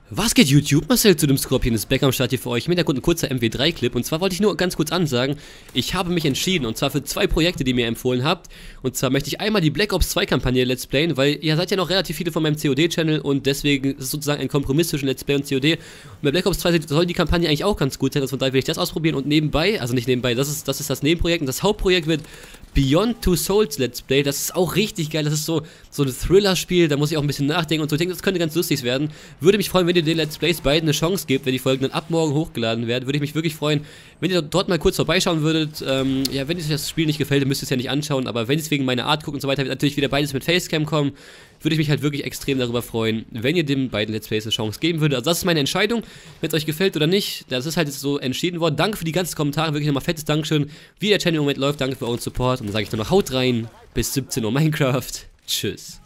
Was geht YouTube? Marcel zu dem Scorpion ist back am Start hier für euch. Im Hintergrund ein kurzer MW3-Clip. Und zwar wollte ich nur ganz kurz ansagen, ich habe mich entschieden, und zwar für zwei Projekte, die ihr mir empfohlen habt. Und zwar möchte ich einmal die Black Ops 2 Kampagne Let's Playen, weil ihr seid ja noch relativ viele von meinem COD-Channel und deswegen ist es sozusagen ein Kompromiss zwischen Let's Play und COD. Und bei Black Ops 2 soll die Kampagne eigentlich auch ganz gut sein, also von daher will ich das ausprobieren. Und nebenbei, also nicht nebenbei, das ist das Nebenprojekt, und das Hauptprojekt wird Beyond Two Souls Let's Play. Das ist auch richtig geil, das ist so ein Thriller-Spiel, da muss ich auch ein bisschen nachdenken und so. Ich denke, das könnte ganz lustig werden. Würde mich freuen, wenn ihr den Let's Plays beiden eine Chance gebt, wenn die Folgen dann ab morgen hochgeladen werden. Würde ich mich wirklich freuen, wenn ihr dort mal kurz vorbeischauen würdet. Ja, wenn euch das Spiel nicht gefällt, dann müsst ihr es ja nicht anschauen, aber wenn es wegen meiner Art guckt und so weiter, wird natürlich wieder beides mit Facecam kommen. Würde ich mich halt wirklich extrem darüber freuen, wenn ihr den beiden Let's Plays eine Chance geben würdet. Also das ist meine Entscheidung, wenn es euch gefällt oder nicht. Das ist halt jetzt so entschieden worden. Danke für die ganzen Kommentare, wirklich nochmal fettes Dankeschön, wie der Channel im Moment läuft. Danke für euren Support und dann sage ich nur noch, haut rein, bis 17 Uhr Minecraft. Tschüss.